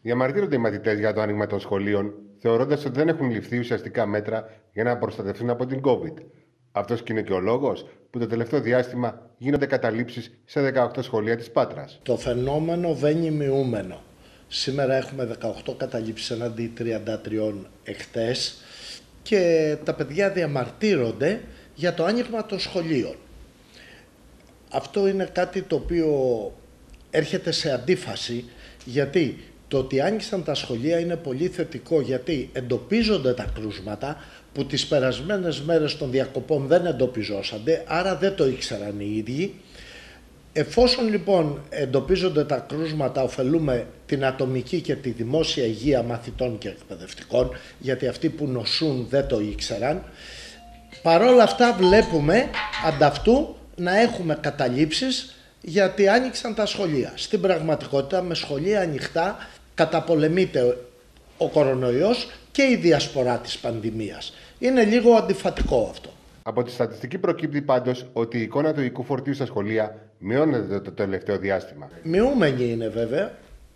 Διαμαρτύρονται οι μαθητές για το άνοιγμα των σχολείων, θεωρώντας ότι δεν έχουν ληφθεί ουσιαστικά μέτρα για να προστατευτούν από την COVID. Αυτός και είναι και ο λόγος που το τελευταίο διάστημα γίνονται καταλήψεις σε 18 σχολεία της Πάτρας. Το φαινόμενο βαίνει μειούμενο. Σήμερα έχουμε 18 καταλήψεις εναντί 33 εχθές και τα παιδιά διαμαρτύρονται για το άνοιγμα των σχολείων. Αυτό είναι κάτι το οποίο έρχεται σε αντίφαση, γιατί το ότι άνοιξαν τα σχολεία είναι πολύ θετικό, γιατί εντοπίζονται τα κρούσματα που τις περασμένες μέρες των διακοπών δεν εντοπιζόσανται, άρα δεν το ήξεραν οι ίδιοι. Εφόσον λοιπόν εντοπίζονται τα κρούσματα, ωφελούμε την ατομική και τη δημόσια υγεία μαθητών και εκπαιδευτικών, γιατί αυτοί που νοσούν δεν το ήξεραν. Παρόλα αυτά βλέπουμε ανταυτού να έχουμε καταλήψεις, γιατί άνοιξαν τα σχολεία. Στην πραγματικότητα με σχολεία ανοιχτά καταπολεμείται ο κορονοϊός και η διασπορά της πανδημίας. Είναι λίγο αντιφατικό αυτό. Από τη στατιστική προκύπτει πάντως ότι η εικόνα του υλικού φορτίου στα σχολεία μειώνεται το τελευταίο διάστημα. Μειούμενη είναι βέβαια,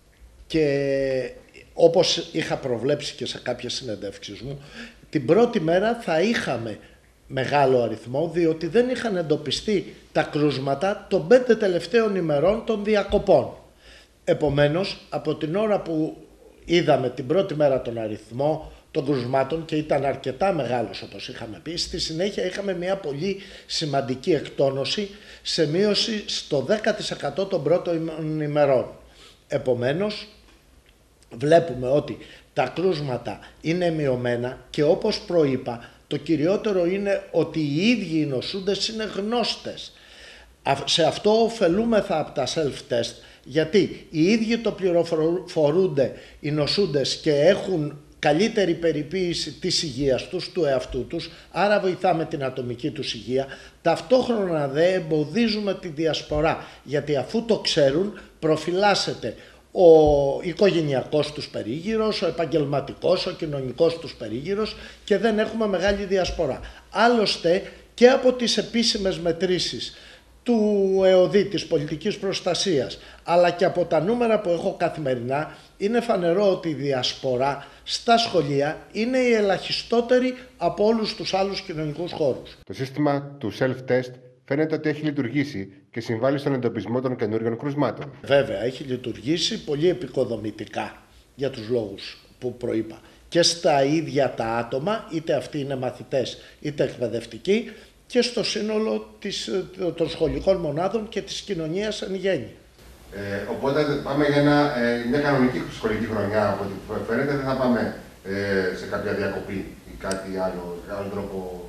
και όπως είχα προβλέψει και σε κάποιες συνεντεύξεις μου, την πρώτη μέρα θα είχαμε μεγάλο αριθμό, διότι δεν είχαν εντοπιστεί τα κρούσματα των 5 τελευταίων ημερών των διακοπών. Επομένως, από την ώρα που είδαμε την πρώτη μέρα τον αριθμό των κρουσμάτων και ήταν αρκετά μεγάλος όπως είχαμε πει, στη συνέχεια είχαμε μια πολύ σημαντική εκτόνωση σε μείωση στο 10% των πρώτων ημερών. Επομένως, βλέπουμε ότι τα κρούσματα είναι μειωμένα και όπως προείπα, το κυριότερο είναι ότι οι ίδιοι οι νοσούντες είναι γνώστες. Σε αυτό ωφελούμεθα από τα self-test, γιατί οι ίδιοι το πληροφορούνται οι νοσούντες και έχουν καλύτερη περιποίηση της υγείας τους, του εαυτού τους, άρα βοηθάμε την ατομική τους υγεία. Ταυτόχρονα δεν εμποδίζουμε τη διασπορά, γιατί αφού το ξέρουν προφυλάσσεται ο οικογενειακός τους περίγυρος, ο επαγγελματικός, ο κοινωνικός τους περίγυρος και δεν έχουμε μεγάλη διασπορά. Άλλωστε και από τις επίσημες μετρήσεις του ΕΟΔΗ, της πολιτικής προστασίας, αλλά και από τα νούμερα που έχω καθημερινά, είναι φανερό ότι η διασπορά στα σχολεία είναι η ελαχιστότερη από όλους τους άλλους κοινωνικούς χώρους. Το σύστημα του self-test φαίνεται ότι έχει λειτουργήσει και συμβάλλει στον εντοπισμό των καινούριων κρουσμάτων. Βέβαια, έχει λειτουργήσει πολύ επικοδομητικά για τους λόγους που προείπα. Και στα ίδια τα άτομα, είτε αυτοί είναι μαθητές είτε εκπαιδευτικοί, και στο σύνολο των σχολικών μονάδων και της κοινωνίας εν γέννη. Οπότε πάμε για μια κανονική σχολική χρονιά, από ό,τι φαίνεται, δεν θα πάμε σε κάποια διακοπή ή κάτι άλλο τρόπο.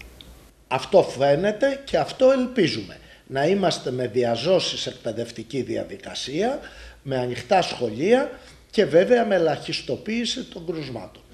Αυτό φαίνεται και αυτό ελπίζουμε. Να είμαστε με διαζώσεις εκπαιδευτική διαδικασία, με ανοιχτά σχολεία και βέβαια με ελαχιστοποίηση των κρουσμάτων.